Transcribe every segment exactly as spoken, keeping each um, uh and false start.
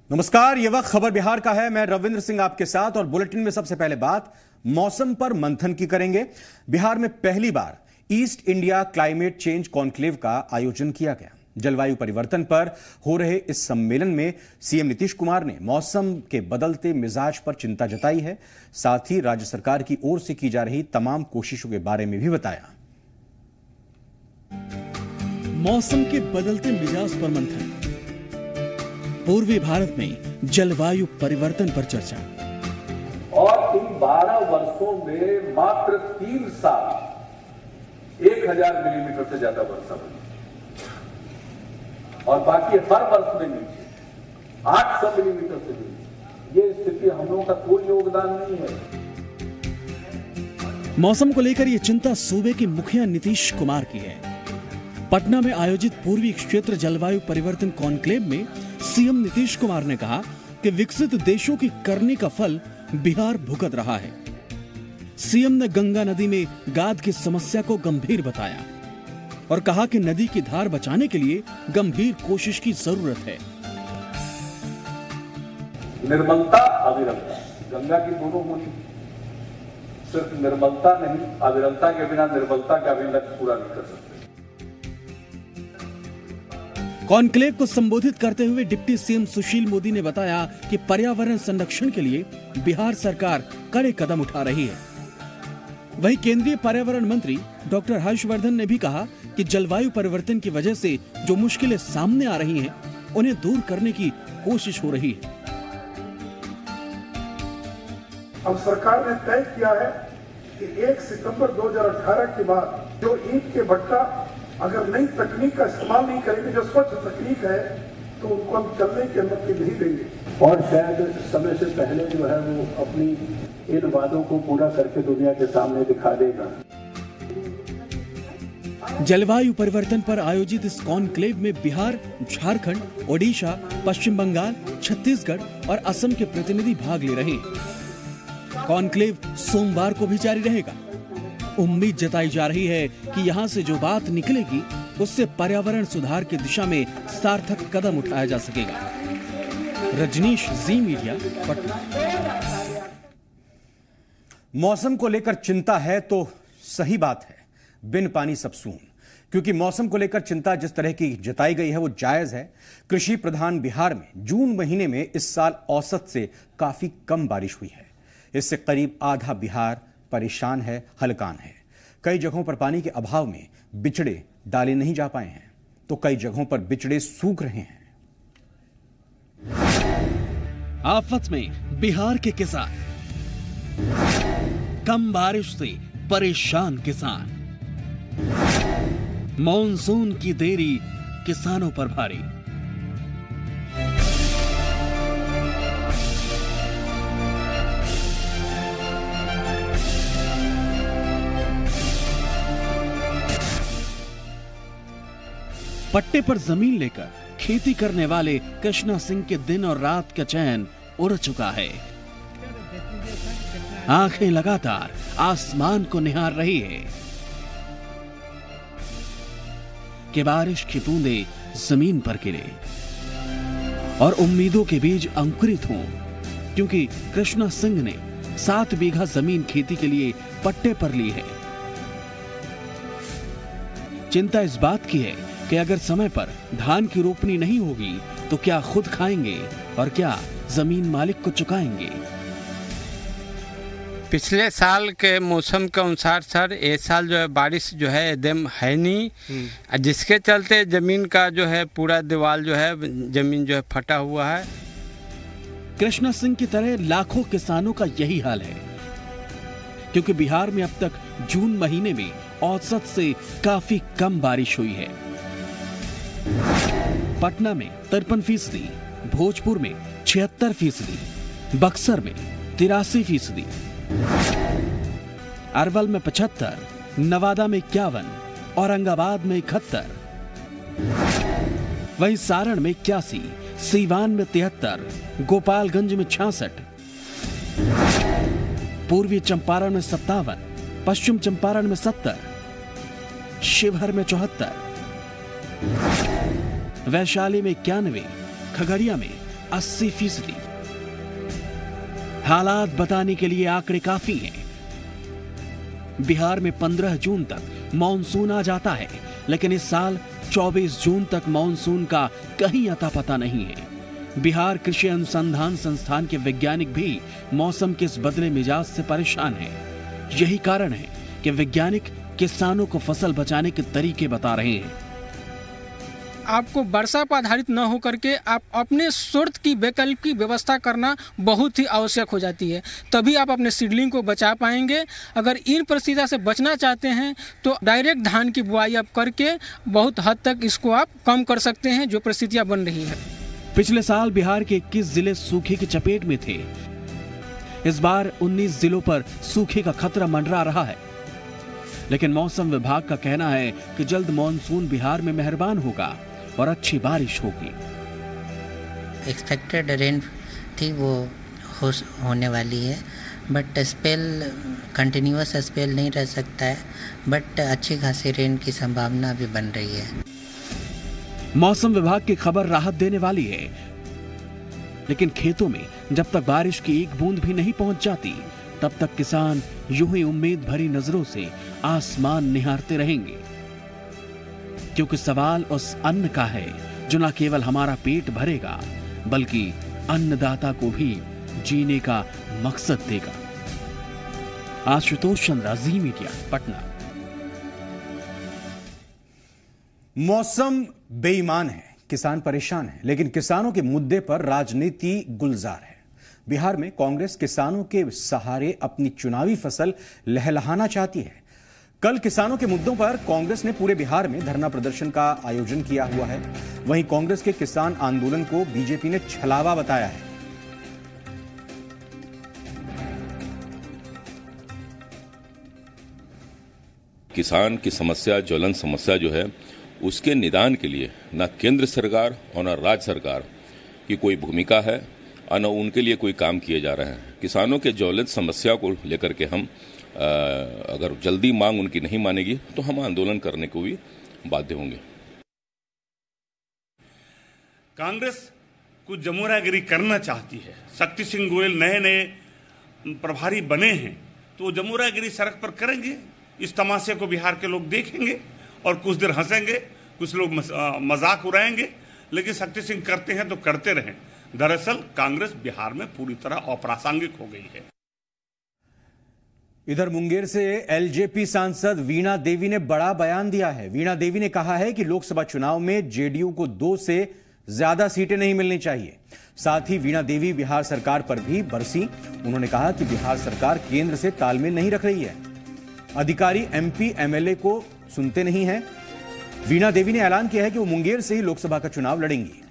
नमस्कार, ये वक्त खबर बिहार का है। मैं रविंद्र सिंह आपके साथ और बुलेटिन में सबसे पहले बात मौसम पर मंथन की करेंगे। बिहार में पहली बार East India climate change conclave का आयोजन किया गया। जलवायु परिवर्तन पर हो रहे इस सम्मेलन में सीएम नीतीश कुमार ने मौसम के बदलते मिजाज पर चिंता जताई है। साथ ही राज्य सरकार की ओर से की जा रही तमाम कोशिशों के बारे में भी बताया। मौसम के बदलते मिजाज पर मंथन, पूर्वी भारत में जलवायु परिवर्तन पर चर्चा। और इन बारह वर्षों में मात्र तीन साल एक हजार मिलीमीटर से ज्यादा वर्षा हुई और बाकी हर वर्ष में नीचे आठ सौ मिलीमीटर से नीचे। ये स्थिति हम लोगों का कोई योगदान नहीं है। मौसम को लेकर ये चिंता सूबे के मुखिया नीतीश कुमार की है। पटना में आयोजित पूर्वी क्षेत्र जलवायु परिवर्तन कॉन्क्लेव में सीएम नीतीश कुमार ने कहा कि विकसित देशों की करनी का फल बिहार भुगत रहा है। सीएम ने गंगा नदी में गाद की समस्या को गंभीर बताया और कहा कि नदी की धार बचाने के लिए गंभीर कोशिश की जरूरत है। निर्मलता, अविरलता, गंगा की दोनों होनी, सिर्फ निर्मलता नहीं, अविरलता के बिना निर्मलता का भी लक्ष्य पूरा नहीं कर सकते। कॉन्क्लेव को संबोधित करते हुए डिप्टी सीएम सुशील मोदी ने बताया कि पर्यावरण संरक्षण के लिए बिहार सरकार कड़े कदम उठा रही है। वहीं केंद्रीय पर्यावरण मंत्री डॉक्टर हर्षवर्धन ने भी कहा कि जलवायु परिवर्तन की वजह से जो मुश्किलें सामने आ रही हैं, उन्हें दूर करने की कोशिश हो रही है। अब सरकार ने तय किया है कि एक सितंबर दो हज़ार अठारह के बाद जो ईंट के भट्टा अगर नई तकनीक का इस्तेमाल नहीं करेंगे, जो स्वच्छ तकनीक है, तो उनको हम चलने की अनुमति नहीं देंगे। और शायद समय से पहले जो है वो अपनी इन वादों को पूरा करके दुनिया के सामने दिखा देगा। जलवायु परिवर्तन पर आयोजित इस कॉन्क्लेव में बिहार, झारखंड, ओडिशा, पश्चिम बंगाल, छत्तीसगढ़ और असम के प्रतिनिधि भाग ले रहे हैं। कॉन्क्लेव सोमवार को भी जारी रहेगा। उम्मीद जताई जा रही है कि यहाँ से जो बात निकलेगी उससे पर्यावरण सुधार की दिशा में सार्थक कदम उठाया जा सकेगा। रजनीश, जी मीडिया, पटना। मौसम को लेकर चिंता है तो सही बात है, बिन पानी सब सून। क्योंकि मौसम को लेकर चिंता जिस तरह की जताई गई है वो जायज है। कृषि प्रधान बिहार में जून महीने में इस साल औसत से काफी कम बारिश हुई है। इससे करीब आधा बिहार परेशान है, हलकान है। कई जगहों पर पानी के अभाव में बिचड़े डाले नहीं जा पाए हैं, तो कई जगहों पर बिचड़े सूख रहे हैं। आफत में बिहार के किसान, कम बारिश से परेशान किसान, मॉनसून की देरी किसानों पर भारी। पट्टे पर जमीन लेकर खेती करने वाले कृष्णा सिंह के दिन और रात का चैन उड़ चुका है। आंखें लगातार आसमान को निहार रही है कि बारिश की बूंदें जमीन पर गिरे और उम्मीदों के बीज अंकुरित हों, क्योंकि कृष्णा सिंह ने सात बीघा जमीन खेती के लिए पट्टे पर ली है। चिंता इस बात की है कि अगर समय पर धान की रोपनी नहीं होगी तो क्या खुद खाएंगे और क्या जमीन मालिक को चुकाएंगे। पिछले साल के मौसम के अनुसार सर इस साल जो है बारिश जो है एकदम है नहीं, जिसके चलते जमीन का जो है पूरा दीवार जो है जमीन जो है फटा हुआ है। कृष्णा सिंह की तरह लाखों किसानों का यही हाल है, क्योंकि बिहार में अब तक जून महीने में औसत से काफी कम बारिश हुई है। पटना में तिरपन फीसदी, भोजपुर में छिहत्तर फीसदी, बक्सर में तिरासी फीसदी, अरवल में पचहत्तर, नवादा में इक्यावन, औरंगाबाद में इकहत्तर, वहीं सारण में इक्यासी, सीवान में तिहत्तर, गोपालगंज में छियासठ, पूर्वी चंपारण में सत्तावन, पश्चिम चंपारण में सत्तर, शिवहर में चौहत्तर, वैशाली में इक्यानवे, खगड़िया में अस्सी फीसदी। हालात बताने के लिए आंकड़े काफी हैं। बिहार में पंद्रह जून तक मॉनसून आ जाता है, लेकिन इस साल चौबीस जून तक मॉनसून का कहीं अता पता नहीं है। बिहार कृषि अनुसंधान संस्थान के वैज्ञानिक भी मौसम के इस बदले मिजाज से परेशान हैं। यही कारण है कि वैज्ञानिक किसानों को फसल बचाने के तरीके बता रहे हैं। आपको वर्षा पर आधारित न होकर के आप अपने स्रोत की वैकल्पिक की व्यवस्था करना बहुत ही आवश्यक हो जाती है, तभी आप अपने सीडलिंग को बचा पाएंगे। अगर इन परिस्थितियों से बचना चाहते हैं तो डायरेक्ट धान की बुआई आप करके बहुत हद तक इसको आप कम कर सकते हैं जो परिस्थितियां बन रही है। पिछले साल बिहार के इक्कीस जिले सूखे की चपेट में थे। इस बार उन्नीस जिलों पर सूखे का खतरा मंडरा रहा है, लेकिन मौसम विभाग का कहना है कि जल्द मॉनसून बिहार में मेहरबान होगा और अच्छी बारिश होगी। एक्सपेक्टेड रेन थी वो हो, होने वाली है, बट स्पेल कंटिन्यूअस स्पेल नहीं रह सकता है, बट अच्छी खासी रेन की संभावना भी बन रही है। मौसम विभाग की खबर राहत देने वाली है, लेकिन खेतों में जब तक बारिश की एक बूंद भी नहीं पहुंच जाती, तब तक किसान यूं ही उम्मीद भरी नजरों से आसमान निहारते रहेंगे, क्योंकि सवाल उस अन्न का है जो न केवल हमारा पेट भरेगा बल्कि अन्नदाता को भी जीने का मकसद देगा। आशुतोष चंद्रा, जी मीडिया, पटना। मौसम बेईमान है, किसान परेशान है, लेकिन किसानों के मुद्दे पर राजनीति गुलजार है। बिहार में कांग्रेस किसानों के सहारे अपनी चुनावी फसल लहलहाना चाहती है। कल किसानों के मुद्दों पर कांग्रेस ने पूरे बिहार में धरना प्रदर्शन का आयोजन किया हुआ है। वहीं कांग्रेस के किसान आंदोलन को बीजेपी ने छलावा बताया है। किसान की समस्या, ज्वलन समस्या जो है, उसके निदान के लिए न केंद्र सरकार और न राज्य सरकार की कोई भूमिका है और न उनके लिए कोई काम किए जा रहे हैं। किसानों के ज्वलित समस्या को लेकर के हम आ, अगर जल्दी मांग उनकी नहीं मानेगी तो हम आंदोलन करने को भी बाध्य होंगे। कांग्रेस कुछ जमुरागिरी करना चाहती है। शक्ति सिंह गोयल नए नए प्रभारी बने हैं तो वो जमुरागिरी सड़क पर करेंगे। इस तमाशे को बिहार के लोग देखेंगे और कुछ देर हंसेंगे, कुछ लोग मजाक उड़ाएंगे, लेकिन शक्ति सिंह करते हैं तो करते रहें। दरअसल कांग्रेस बिहार में पूरी तरह अप्रासंगिक हो गई है। इधर मुंगेर से एलजेपी सांसद वीणा देवी ने बड़ा बयान दिया है। वीणा देवी ने कहा है कि लोकसभा चुनाव में जेडीयू को दो से ज्यादा सीटें नहीं मिलनी चाहिए। साथ ही वीणा देवी बिहार सरकार पर भी बरसी। उन्होंने कहा कि बिहार सरकार केंद्र से तालमेल नहीं रख रही है, अधिकारी एमपी एमएलए को सुनते नहीं हैं। वीणा देवी ने ऐलान किया है कि वो मुंगेर से ही लोकसभा का चुनाव लड़ेंगी।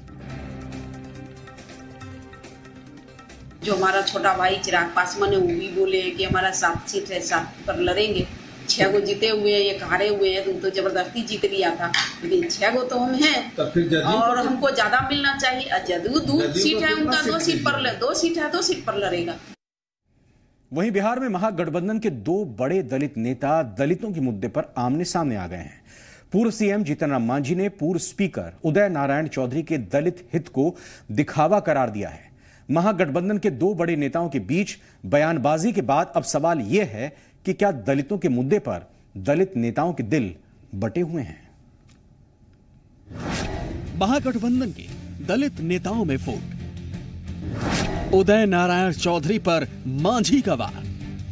जो हमारा छोटा भाई चिराग पासवान है वो भी बोले कि हमारा सात सीट है, सात पर लड़ेंगे। छह गो जीते हुए हैं, एक हारे हुए हैं, तो, तो जबरदस्ती जीत लिया था, लेकिन छह गो तो हम हैं और हमको ज्यादा मिलना चाहिए। जदयू दो सीट है उनका, दो सीट पर दो सीट है दो सीट पर लड़ेगा। वहीं बिहार में महागठबंधन के दो बड़े दलित नेता दलितों के मुद्दे पर आमने सामने आ गए हैं। पूर्व सीएम जीतन राम मांझी ने पूर्व स्पीकर उदय नारायण चौधरी के दलित हित को दिखावा करार दिया है। महागठबंधन के दो बड़े नेताओं के बीच बयानबाजी के बाद अब सवाल यह है कि क्या दलितों के मुद्दे पर दलित नेताओं के दिल बटे हुए हैं। महागठबंधन के दलित नेताओं में फूट। उदय नारायण चौधरी पर मांझी का वार।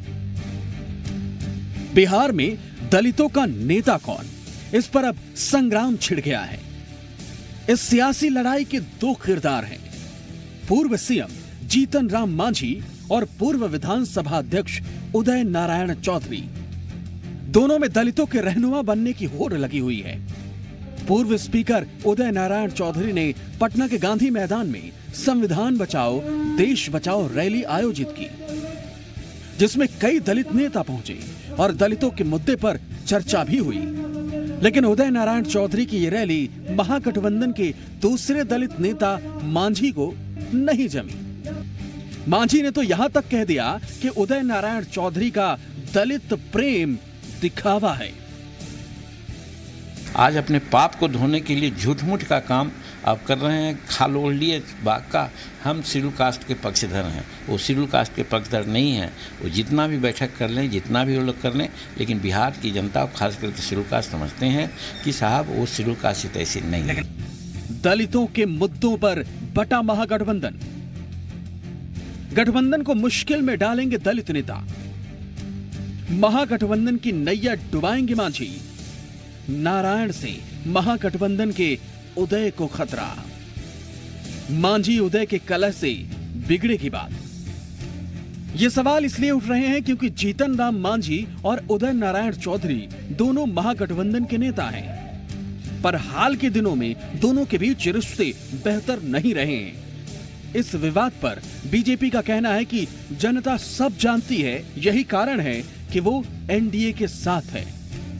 बिहार में दलितों का नेता कौन, इस पर अब संग्राम छिड़ गया है। इस सियासी लड़ाई के दो किरदार हैं, पूर्व सीएम जीतन राम मांझी और पूर्व विधानसभा अध्यक्ष उदय नारायण चौधरी। दोनों में दलितों के रहनुमा बनने की होड़ लगी हुई है। पूर्व स्पीकर उदय नारायण चौधरी ने पटना के गांधी मैदान में संविधान बचाओ देश बचाओ रैली आयोजित की, जिसमें कई दलित नेता पहुंचे और दलितों के मुद्दे पर चर्चा भी हुई। लेकिन उदय नारायण चौधरी की ये रैली महागठबंधन के दूसरे दलित नेता मांझी को नहीं जमी। मांझी ने तो यहां तक कह दिया कि उदय नारायण चौधरी का दलित प्रेम दिखावा है। आज अपने पाप को धोने के लिए झूठ मूठ का काम आप कर रहे हैं। खाल ओढ़ लिए बाग का। हम शेड्यूल कास्ट के पक्षधर हैं, वो शेड्यूल कास्ट के पक्षधर नहीं हैं। वो जितना भी बैठक कर लें, जितना भी वो लोग कर लें, लेकिन बिहार की जनता खास करके शेड्यूल कास्ट समझते हैं कि साहब वो शेड्यूल कास्ट से तैसी नहीं है। दलितों के मुद्दों पर बटा महागठबंधन। गठबंधन को मुश्किल में डालेंगे दलित नेता। महागठबंधन की नैया डुबाएंगे मांझी। नारायण से महागठबंधन के उदय को खतरा। मांझी उदय के कलह से बिगड़ेगी बात। ये सवाल इसलिए उठ रहे हैं क्योंकि जीतन राम मांझी और उदय नारायण चौधरी दोनों महागठबंधन के नेता हैं, पर हाल के दिनों में दोनों के बीच रिश्ते बेहतर नहीं रहे हैं। इस विवाद पर बीजेपी का कहना है कि जनता सब जानती है, यही कारण है कि वो एनडीए के साथ है।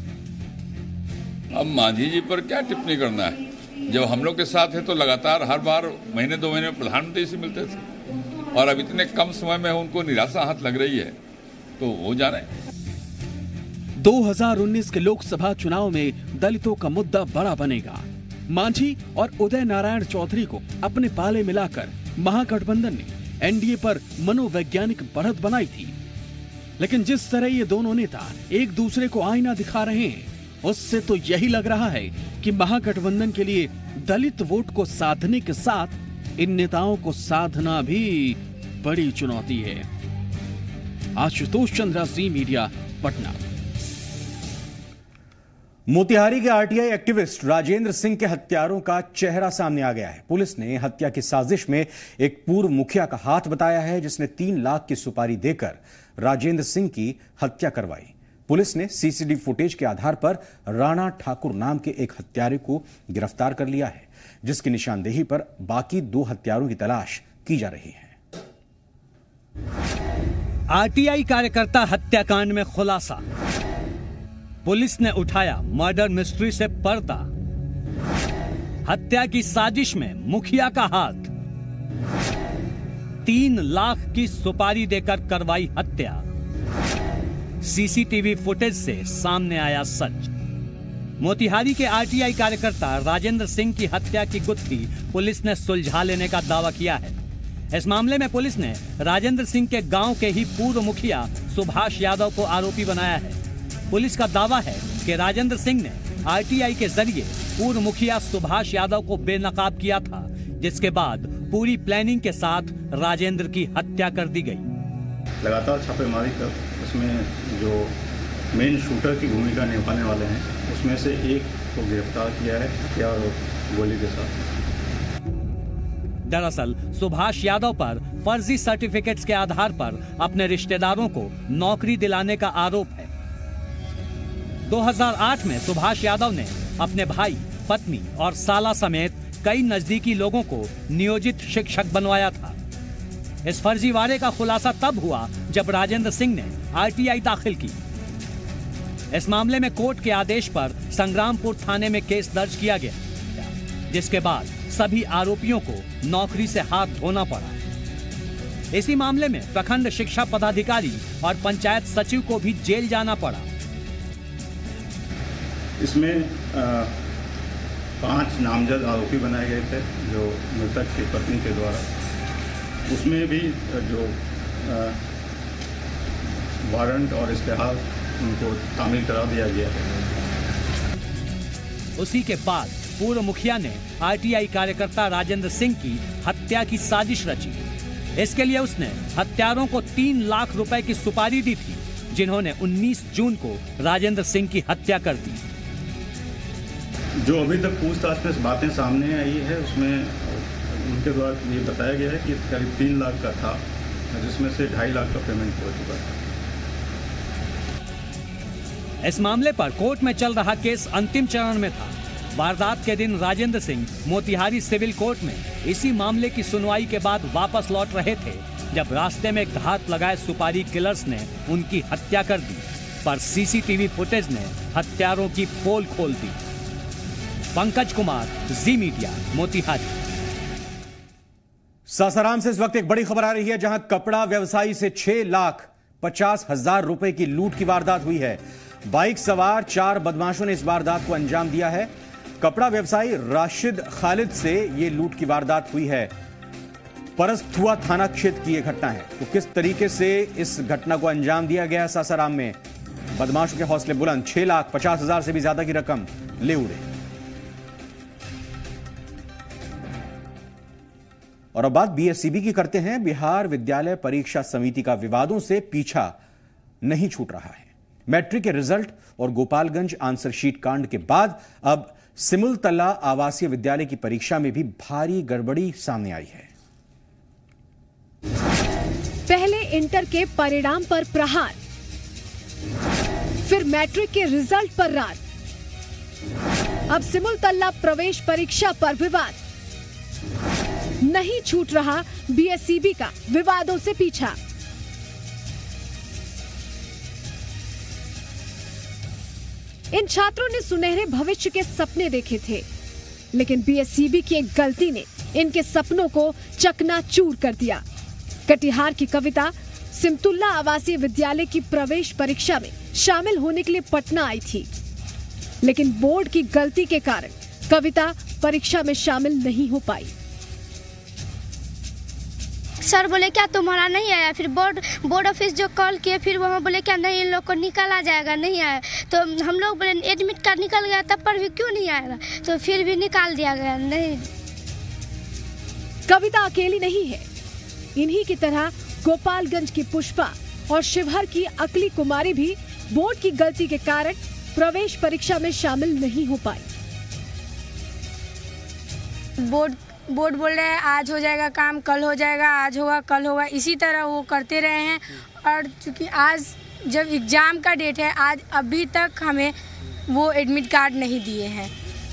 अब मांझी जी पर क्या टिप्पणी करना है? जब हम लोग के साथ है तो लगातार हर बार महीने दो महीने में प्रधानमंत्री से मिलते थे, और अब इतने कम समय में उनको निराशा हाथ लग रही है, तो वो जाने। दो हज़ार उन्नीस के लोकसभा चुनाव में दलितों का मुद्दा बड़ा बनेगा। मांझी और उदय नारायण चौधरी को अपने पाले मिलाकर महागठबंधन ने एनडीए पर मनोवैज्ञानिक बढ़त बनाई थी, लेकिन जिस तरह ये दोनों नेता एक दूसरे को आईना दिखा रहे हैं, उससे तो यही लग रहा है कि महागठबंधन के लिए दलित वोट को साधने के साथ इन नेताओं को साधना भी बड़ी चुनौती है। आशुतोष चंद्रा, जी मीडिया, पटना। मोतिहारी के आरटीआई एक्टिविस्ट राजेंद्र सिंह के हत्यारों का चेहरा सामने आ गया है। पुलिस ने हत्या की साजिश में एक पूर्व मुखिया का हाथ बताया है, जिसने तीन लाख की सुपारी देकर राजेंद्र सिंह की हत्या करवाई। पुलिस ने सीसीटीवी फुटेज के आधार पर राणा ठाकुर नाम के एक हत्यारे को गिरफ्तार कर लिया है, जिसकी निशानदेही पर बाकी दो हत्यारों की तलाश की जा रही है। आरटीआई कार्यकर्ता हत्याकांड में खुलासा। पुलिस ने उठाया मर्डर मिस्ट्री से पर्दा। हत्या की साजिश में मुखिया का हाथ। तीन लाख की सुपारी देकर करवाई हत्या। सीसीटीवी फुटेज से सामने आया सच। मोतिहारी के आरटीआई कार्यकर्ता राजेंद्र सिंह की हत्या की गुत्थी पुलिस ने सुलझा लेने का दावा किया है। इस मामले में पुलिस ने राजेंद्र सिंह के गांव के ही पूर्व मुखिया सुभाष यादव को आरोपी बनाया है। पुलिस का दावा है कि राजेंद्र सिंह ने आरटीआई के जरिए पूर्व मुखिया सुभाष यादव को बेनकाब किया था, जिसके बाद पूरी प्लानिंग के साथ राजेंद्र की हत्या कर दी गई। लगातार छापेमारी कर उसमें जो मेन शूटर की भूमिका निभाने वाले हैं, उसमें से एक को गिरफ्तार किया है हथियार और गोली के साथ। दरअसल सुभाष यादव पर फर्जी सर्टिफिकेट्स के आधार पर अपने रिश्तेदारों को नौकरी दिलाने का आरोप है। दो हज़ार आठ में सुभाष यादव ने अपने भाई, पत्नी और साला समेत कई नजदीकी लोगों को नियोजित शिक्षक बनवाया था। इस फर्जीवाड़े का खुलासा तब हुआ जब राजेंद्र सिंह ने आरटीआई दाखिल की। इस मामले में कोर्ट के आदेश पर संग्रामपुर थाने में केस दर्ज किया गया, जिसके बाद सभी आरोपियों को नौकरी से हाथ धोना पड़ा। इसी मामले में प्रखंड शिक्षा पदाधिकारी और पंचायत सचिव को भी जेल जाना पड़ा। इसमें आ, पांच नामजद आरोपी बनाए गए थे जो मृतक की पत्नी के द्वारा। उसमें भी जो वारंट और इश्तेहार उनको तामील करा दिया गया है। उसी के बाद पूर्व मुखिया ने आरटीआई कार्यकर्ता राजेंद्र सिंह की हत्या की साजिश रची। इसके लिए उसने हत्यारों को तीन लाख रुपए की सुपारी दी थी, जिन्होंने उन्नीस जून को राजेंद्र सिंह की हत्या कर दी। जो अभी तक पूछताछ में बातें सामने आई है, उसमें उनके द्वारा ये बताया गया है कि करीब तीन लाख का था, जिसमें से ढाई लाख का पेमेंट हो चुका था। इस मामले पर कोर्ट में चल रहा केस अंतिम चरण में था। वारदात के दिन राजेंद्र सिंह मोतिहारी सिविल कोर्ट में इसी मामले की सुनवाई के बाद वापस लौट रहे थे, जब रास्ते में घात लगाए सुपारी किलर्स ने उनकी हत्या कर दी। पर सीसीटीवी फुटेज ने हत्यारों की पोल खोल दी। पंकज कुमार, जी मीडिया, मोतिहारी। सासाराम से इस वक्त एक बड़ी खबर आ रही है, जहां कपड़ा व्यवसायी से छह लाख पचास हजार रुपए की लूट की वारदात हुई है। बाइक सवार चार बदमाशों ने इस वारदात को अंजाम दिया है। कपड़ा व्यवसायी राशिद खालिद से ये लूट की वारदात हुई है। परस्थुआ थाना क्षेत्र की यह घटना है। तो किस तरीके से इस घटना को अंजाम दिया गया है सासाराम में? बदमाशों के हौसले बुलंद, छह लाख पचास हजार से भी ज्यादा की रकम ले उड़े। और अब बात बीएसईबी की करते हैं। बिहार विद्यालय परीक्षा समिति का विवादों से पीछा नहीं छूट रहा है। मैट्रिक के रिजल्ट और गोपालगंज आंसर शीट कांड के बाद अब सिमुलतला आवासीय विद्यालय की परीक्षा में भी भारी गड़बड़ी सामने आई है। पहले इंटर के परिणाम पर प्रहार, फिर मैट्रिक के रिजल्ट पर रार, अब सिमुलतला प्रवेश परीक्षा पर विवाद। नहीं छूट रहा बीएसईबी का विवादों से पीछा। इन छात्रों ने सुनहरे भविष्य के सपने देखे थे, लेकिन बीएसईबी की एक गलती ने इनके सपनों को चकनाचूर कर दिया। कटिहार की कविता सिमुलतला आवासीय विद्यालय की प्रवेश परीक्षा में शामिल होने के लिए पटना आई थी, लेकिन बोर्ड की गलती के कारण कविता परीक्षा में शामिल नहीं हो पाई। सर बोले क्या तुम्हारा नहीं आया? फिर बोर्ड बोर्ड ऑफिस जो कॉल किए, फिर वहाँ बोले क्या नहीं, इन लोग को निकाला जाएगा, नहीं आया। तो हम लोग बोले एडमिट कार्ड निकल गया तब पर भी क्यों नहीं आएगा? तो फिर भी निकाल दिया गया। नहीं, कविता अकेली नहीं है। इन्हीं की तरह गोपालगंज की पुष्पा और शिवहर की अकली कुमारी भी बोर्ड की गलती के कारण प्रवेश परीक्षा में शामिल नहीं हो पाई। बोर्ड बोर्ड बोल रहे हैं आज हो जाएगा काम, कल हो जाएगा, आज होगा कल होगा, इसी तरह वो करते रहे हैं। और चूंकि आज जब एग्जाम का डेट है, आज अभी तक हमें वो एडमिट कार्ड नहीं दिए हैं।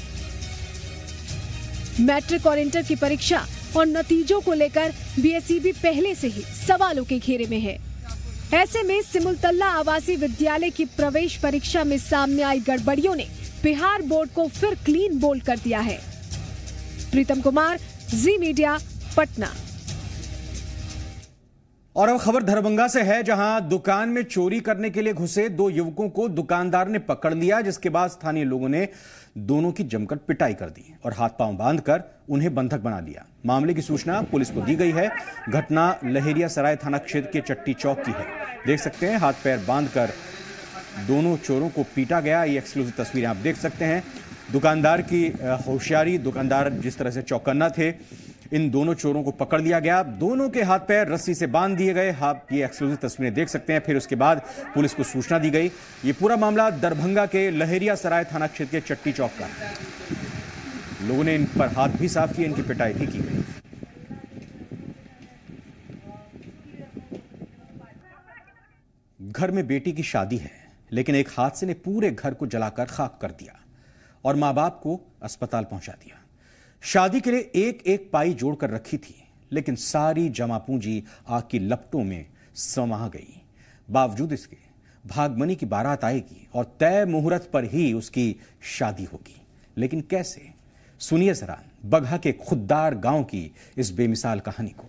मैट्रिक और इंटर की परीक्षा और नतीजों को लेकर बीएसईबी पहले से ही सवालों के घेरे में है। ऐसे में सिमुलतला आवासीय विद्यालय की प्रवेश परीक्षा में सामने आई गड़बड़ियों ने बिहार बोर्ड को फिर क्लीन बोल्ड कर दिया है। प्रीतम कुमार, जी मीडिया, पटना। और अब खबर दरभंगा से है, जहां दुकान में चोरी करने के लिए घुसे दो युवकों को दुकानदार ने पकड़ लिया, जिसके बाद स्थानीय लोगों ने दोनों की जमकर पिटाई कर दी और हाथ पांव बांधकर उन्हें बंधक बना लिया। मामले की सूचना पुलिस को दी गई है। घटना लहेरिया सराय थाना क्षेत्र के चट्टी चौक की है। देख सकते हैं हाथ पैर बांधकर दोनों चोरों को पीटा गया। ये एक्सक्लूसिव तस्वीरें आप देख सकते हैं। दुकानदार की होशियारी, दुकानदार जिस तरह से चौकन्ना थे, इन दोनों चोरों को पकड़ लिया गया। दोनों के हाथ पैर रस्सी से बांध दिए गए। आप ये एक्सक्लूसिव तस्वीरें देख सकते हैं। फिर उसके बाद पुलिस को सूचना दी गई। ये पूरा मामला दरभंगा के लहेरिया सराय थाना क्षेत्र के चट्टी चौक का है। लोगों ने इन पर हाथ भी साफ किए, इनकी पिटाई भी की गई। घर में बेटी की शादी है, लेकिन एक हादसे ने पूरे घर को जलाकर खाक कर दिया और मां बाप को अस्पताल पहुंचा दिया। शादी के लिए एक एक पाई जोड़कर रखी थी, लेकिन सारी जमा पूंजी आग की लपटों में समा गई। बावजूद इसके भागमनी की बारात आएगी और तय मुहूर्त पर ही उसकी शादी होगी। लेकिन कैसे? सुनिए जरा बगहा के खुद्दार गांव की इस बेमिसाल कहानी को।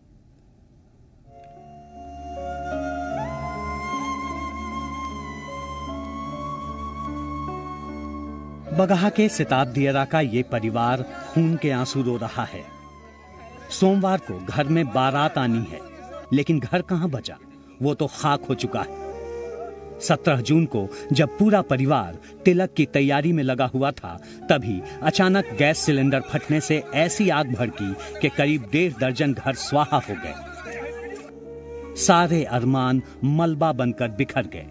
बगहा के सिताब दियरा का ये परिवार खून के आंसू रो रहा है। सोमवार को घर में बारात आनी है, लेकिन घर कहां बचा? वो तो खाक हो चुका है। सत्रह जून को जब पूरा परिवार तिलक की तैयारी में लगा हुआ था, तभी अचानक गैस सिलेंडर फटने से ऐसी आग भड़की कि करीब डेढ़ दर्जन घर स्वाहा हो गए। सारे अरमान मलबा बनकर बिखर गए।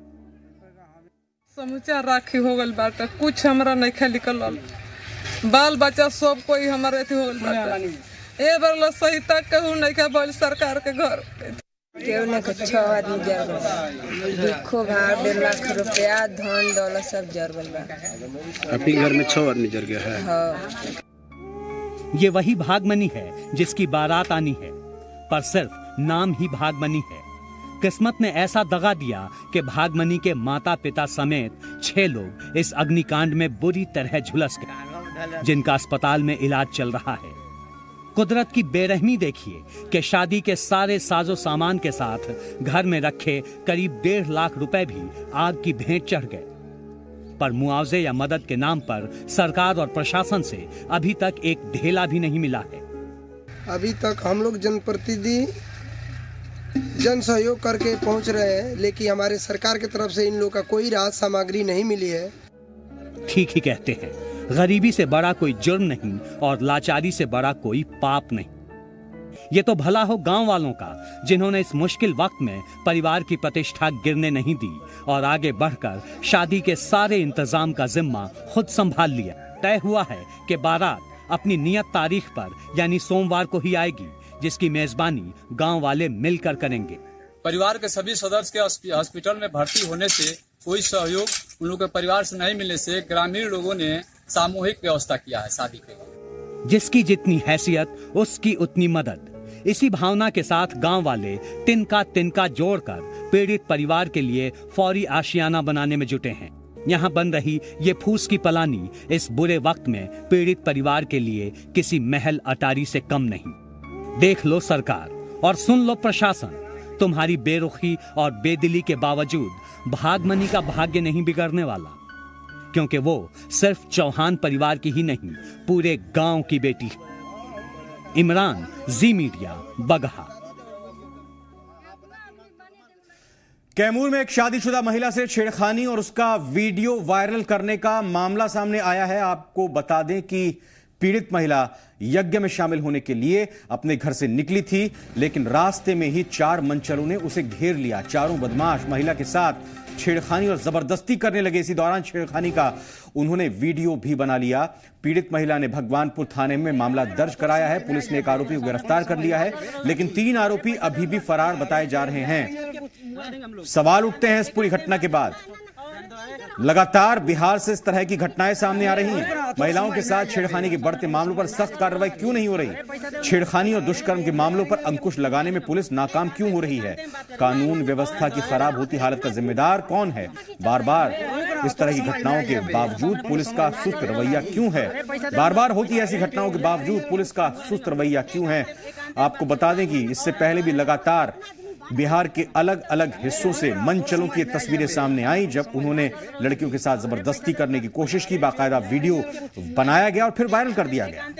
समूचा राखी हो गल बाटा, कुछ हमरा नहीं खा निकलल। बाल बच्चा सब कोई हमारे अथी हो गल बाटा। ए बार लो सही तक कहू नहीं खा बोल सरकार के घर केहू ने के छह आदमी जर गल। दुखो भाव डेढ़ लाख रुपया धन दौलत सब जर गल बा। आपके घर में छह आदमी जर गया है। हाँ। ये वही भागमनी है जिसकी बारात आनी है, पर सिर्फ नाम ही भागमनी है। किस्मत ने ऐसा दगा दिया कि भागमनी के माता पिता समेत छह लोग इस अग्निकांड में बुरी तरह झुलस गए, जिनका अस्पताल में इलाज चल रहा है। कुदरत की बेरहमी देखिए कि शादी के सारे साजो सामान के साथ घर में रखे करीब डेढ़ लाख रुपए भी आग की भेंट चढ़ गए। पर मुआवजे या मदद के नाम पर सरकार और प्रशासन से अभी तक एक ढेला भी नहीं मिला है। अभी तक हम लोग जनप्रतिनिधि जन सहयोग करके पहुंच रहे हैं, लेकिन हमारे सरकार की तरफ से इन लोगों का कोई राहत सामग्री नहीं मिली है। ठीक ही कहते हैं, गरीबी से बड़ा कोई जुर्म नहीं और लाचारी से बड़ा कोई पाप नहीं। ये तो भला हो गांव वालों का, जिन्होंने इस मुश्किल वक्त में परिवार की प्रतिष्ठा गिरने नहीं दी और आगे बढ़कर शादी के सारे इंतजाम का जिम्मा खुद संभाल लिया। तय हुआ है कि बारात अपनी नियत तारीख पर यानी सोमवार को ही आएगी, जिसकी मेजबानी गांव वाले मिलकर करेंगे। परिवार के सभी सदस्य के हॉस्पिटल में भर्ती होने से कोई सहयोग उन लोगों के परिवार से नहीं मिलने से ग्रामीण लोगों ने सामूहिक व्यवस्था किया है शादी के लिए। जिसकी जितनी हैसियत उसकी उतनी मदद। इसी भावना के साथ गांव वाले तिनका तिनका जोड़कर पीड़ित परिवार के लिए फौरी आशियाना बनाने में जुटे हैं। यहाँ बन रही ये फूस की पलानी इस बुरे वक्त में पीड़ित परिवार के लिए किसी महल अटारी से कम नहीं। देख लो सरकार और सुन लो प्रशासन, तुम्हारी बेरुखी और बेदिली के बावजूद भागमनी का भाग्य नहीं बिगड़ने वाला, क्योंकि वो सिर्फ चौहान परिवार की ही नहीं, पूरे गांव की बेटी है। इमरान, जी मीडिया, बगहा। कैमूर में एक शादीशुदा महिला से छेड़खानी और उसका वीडियो वायरल करने का मामला सामने आया है। आपको बता दें कि पीड़ित महिला यज्ञ में शामिल होने के लिए अपने घर से निकली थी, लेकिन रास्ते में ही चार मनचलों ने उसे घेर लिया। चारों बदमाश महिला के साथ छेड़खानी और जबरदस्ती करने लगे। इसी दौरान छेड़खानी का उन्होंने वीडियो भी बना लिया। पीड़ित महिला ने भगवानपुर थाने में मामला दर्ज कराया है। पुलिस ने एक आरोपी को गिरफ्तार कर लिया है, लेकिन तीन आरोपी अभी भी फरार बताए जा रहे हैं। सवाल उठते हैं इस पूरी घटना के बाद। लगातार बिहार से इस तरह की घटनाएं सामने आ रही हैं। महिलाओं के साथ छेड़खानी के बढ़ते मामलों पर सख्त कार्रवाई क्यों नहीं हो रही? छेड़खानी और दुष्कर्म के मामलों पर अंकुश लगाने में पुलिस नाकाम क्यों हो रही है? कानून व्यवस्था की खराब होती हालत का जिम्मेदार कौन है? बार बार इस तरह की घटनाओं के बावजूद पुलिस का सुस्त रवैया क्यों है? बार बार होती ऐसी घटनाओं के बावजूद पुलिस का सुस्त रवैया क्यों है? आपको बता दें कि इससे पहले भी लगातार बिहार के अलग अलग हिस्सों से मनचलों की तस्वीरें सामने आई, जब उन्होंने लड़कियों के साथ जबरदस्ती करने की कोशिश की। बाकायदा वीडियो बनाया गया और फिर वायरल कर दिया गया।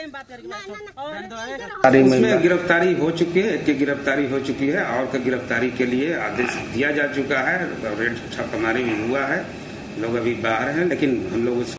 उसमें गिरफ्तारी हो चुकी है, एक की गिरफ्तारी हो चुकी है और की गिरफ्तारी के लिए आदेश दिया जा चुका है। रेड छापामारी भी हुआ है, लोग अभी बाहर हैं, लेकिन हम लोग